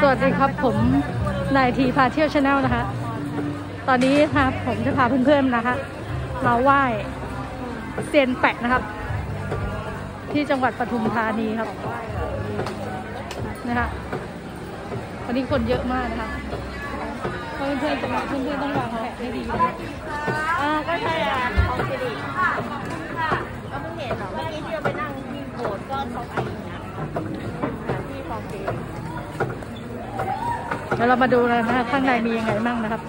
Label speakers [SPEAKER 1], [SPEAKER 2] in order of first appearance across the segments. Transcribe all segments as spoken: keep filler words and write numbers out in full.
[SPEAKER 1] วัสดีครับผมนายทีพาเที่ยวชาแนลนะคะตอนนี้ครับผมจะพาเพื่อนๆนะคะมาไหว้เซียนแปะนะครับที่จังหวัดปทุมธานีครับนะคะวันนี้คนเยอะมากนะคะเพื่อนๆจะมาเพื่อนๆต้องวางแผนให้ดีนะอ่าก็ใช่อ่ะของสิริค่ะค่ะก็เพิ่งเห็นเหรอเมื่อกี้ที่เราไปนั่งที่โบสถ์ก็เขาไปอย่างเงี้ยที่ของสิริเดี๋ยวเรามาดูกันนะคะข้างในมียังไงบ้างนะครับ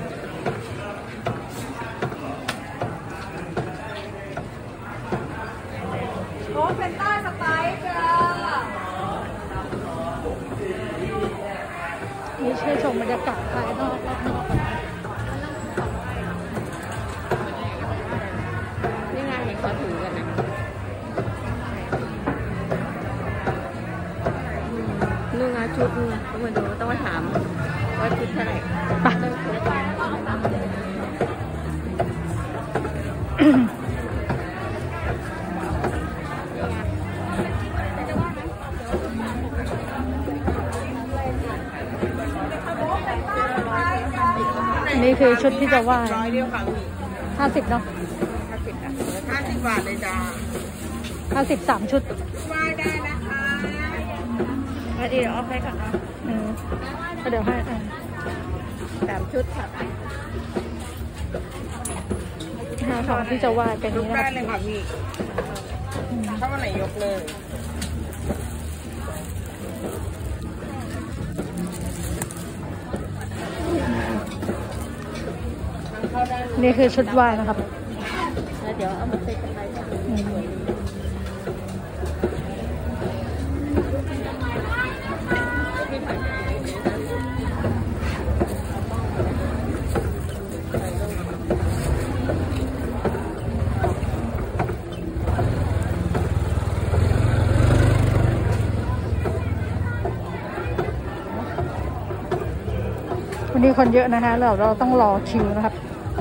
[SPEAKER 1] โอ้เป็นใต้สไตล์จ้านี่ช่วยชมบรรยากาศภายนอกนี่ไงเห็นเขาถือกันนะนู่นไงชุดต้องมาดูต้องมาถามว่าชุดเท่าไหร่นี่คือชุดที่จะว่าห้าสิบเนาะห้าสิบห้าสิบบาทเลยจ้าห้าสิบสามชุดว่าได้นะคะเดี๋ยวเอาไปก่อนนะอืมเดี๋ยวให้สามชุดค่ะห้าของที่จะว่าเป็นนี้นะได้เลยค่ะพี่ถ้าวันไหนยกเลยนี่คือชุดวายนะครับแล้วเดี๋ยวเอามาเซ็ตกันไปวันนี้คนเยอะนะคะเราเราต้องรอคิวนะครับ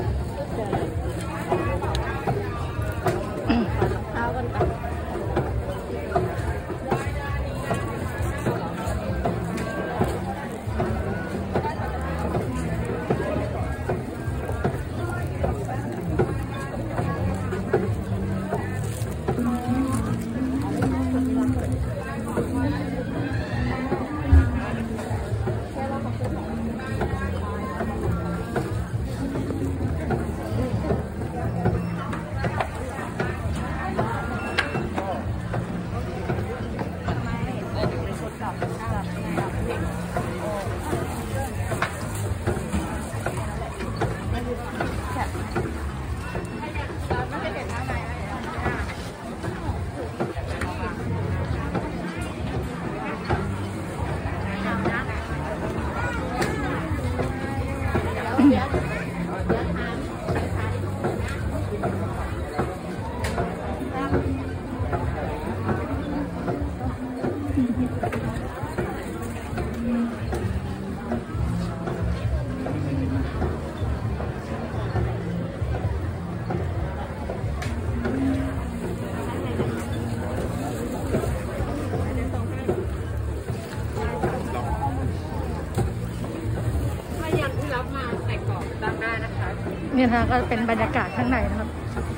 [SPEAKER 1] นี่นะคะก็เป็นบรรยากาศข้างในนะครับ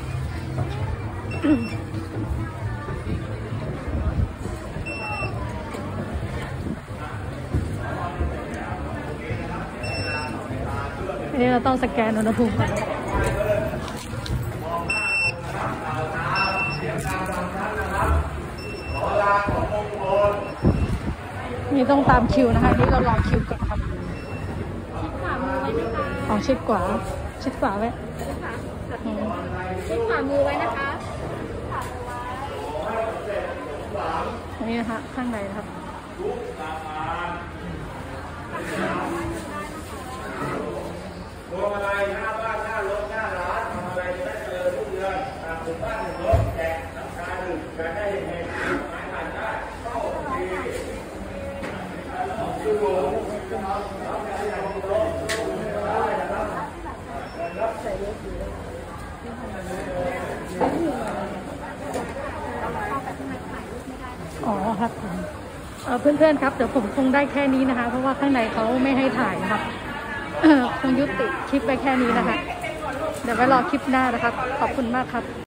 [SPEAKER 1] อันนี้เราต้องสแกนอุณหภูมิก่อนนี่ต้องตามคิวนะคะนี่เรารอคิวก่อนครับของชิดขวาชิดขวาไว้ชิดขวามือไว้นะคะนี่นะคะข้างในนะครับรวมอะไรหน้าบ้านหน้ารถหน้าร้านทำอะไรได้เจอทุกเดือนหมู่บ้านหนึ่งรถแจกน้ำชาหนึ่งจะได้เห็นไม้ผ่านได้เข้าดีชื่อโบอ๋อครับผมเพื่อนๆครับเดี๋ยวผมคงได้แค่นี้นะคะเพราะว่าข้างในเขาไม่ให้ถ่ายนะครับคงยุติคลิปไปแค่นี้นะคะเดี๋ยวไว้รอคลิปหน้านะครับขอบคุณมากครับ